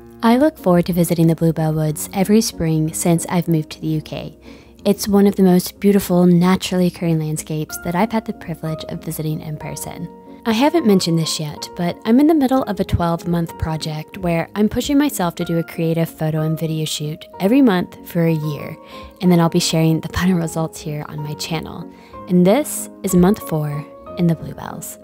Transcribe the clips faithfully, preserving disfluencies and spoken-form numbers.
I look forward to visiting the Bluebell Woods every spring since I've moved to the U K. It's one of the most beautiful, naturally occurring landscapes that I've had the privilege of visiting in person. I haven't mentioned this yet, but I'm in the middle of a twelve month project where I'm pushing myself to do a creative photo and video shoot every month for a year, and then I'll be sharing the final results here on my channel. And this is month four in the Bluebells.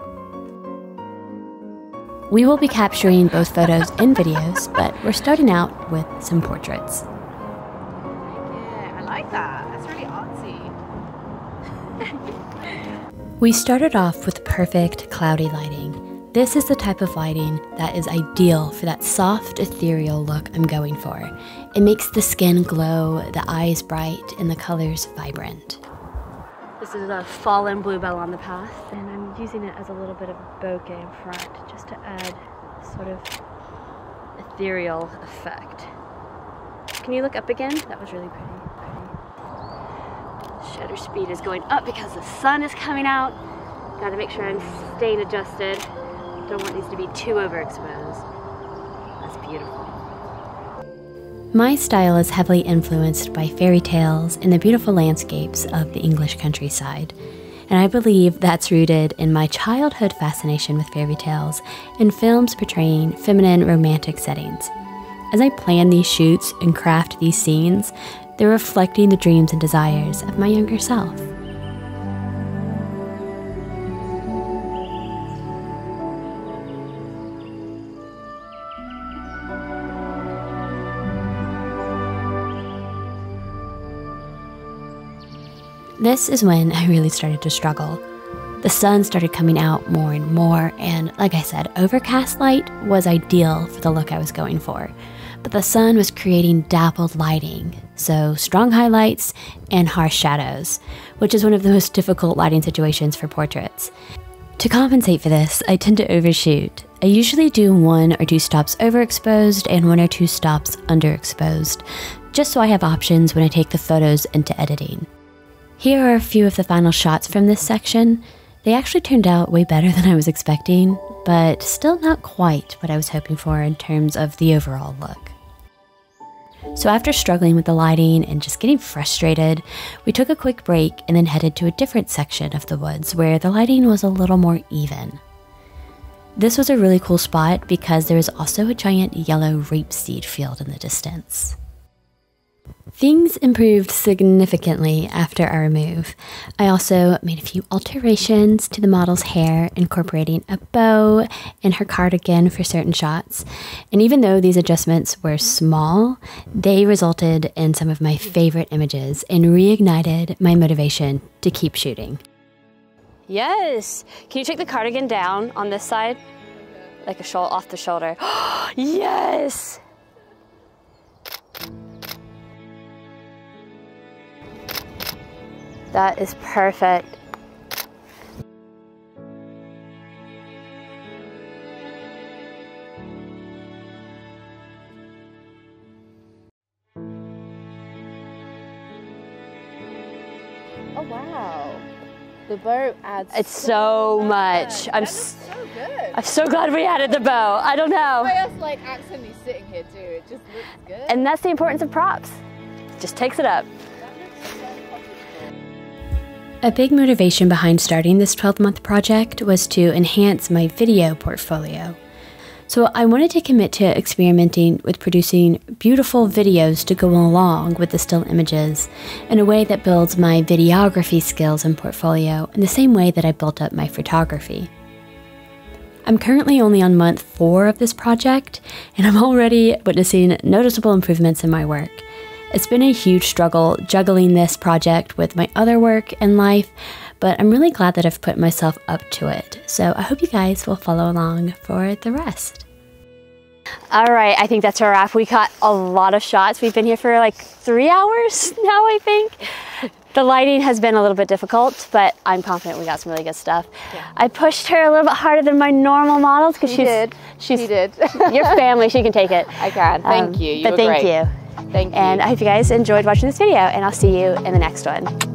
We will be capturing both photos and videos, but we're starting out with some portraits. Yeah, I like that. That's really artsy. We started off with perfect cloudy lighting. This is the type of lighting that is ideal for that soft, ethereal look I'm going for. It makes the skin glow, the eyes bright, and the colors vibrant. This is a fallen bluebell on the path, and I'm using it as a little bit of a bokeh in front just to add sort of ethereal effect. Can you look up again? That was really pretty. Shutter speed is going up because the sun is coming out. Gotta make sure I'm staying adjusted. Don't want these to be too overexposed. That's beautiful. My style is heavily influenced by fairy tales and the beautiful landscapes of the English countryside. And I believe that's rooted in my childhood fascination with fairy tales and films portraying feminine romantic settings. As I plan these shoots and craft these scenes, they're reflecting the dreams and desires of my younger self. This is when I really started to struggle. The sun started coming out more and more, and like I said, overcast light was ideal for the look I was going for. But the sun was creating dappled lighting, so strong highlights and harsh shadows, which is one of the most difficult lighting situations for portraits. To compensate for this, I tend to overshoot. I usually do one or two stops overexposed and one or two stops underexposed, just so I have options when I take the photos into editing. Here are a few of the final shots from this section. They actually turned out way better than I was expecting, but still not quite what I was hoping for in terms of the overall look. So after struggling with the lighting and just getting frustrated, we took a quick break and then headed to a different section of the woods where the lighting was a little more even. This was a really cool spot because there was also a giant yellow rapeseed field in the distance. Things improved significantly after our move. I also made a few alterations to the model's hair, incorporating a bow and her cardigan for certain shots. And even though these adjustments were small, they resulted in some of my favorite images and reignited my motivation to keep shooting. Yes! Can you take the cardigan down on this side? Like a shoulder, off the shoulder. Yes! That is perfect. Oh wow. The bow adds It's so much. I'm so good. I'm so glad we added the bow. I don't know. Why us like accidentally sitting here too? It just looks good. And that's the importance of props. Just takes it up. A big motivation behind starting this twelve month project was to enhance my video portfolio. So I wanted to commit to experimenting with producing beautiful videos to go along with the still images in a way that builds my videography skills and portfolio in the same way that I built up my photography. I'm currently only on month four of this project, and I'm already witnessing noticeable improvements in my work. It's been a huge struggle juggling this project with my other work and life, but I'm really glad that I've put myself up to it. So I hope you guys will follow along for the rest. All right, I think that's a wrap. We got a lot of shots. We've been here for like three hours now, I think. The lighting has been a little bit difficult, but I'm confident we got some really good stuff. Yeah. I pushed her a little bit harder than my normal models because she's, did. she's she did. your family. She can take it. I can. Thank um, you. You but were thank great. you. Thank you. And I hope you guys enjoyed watching this video, and I'll see you in the next one.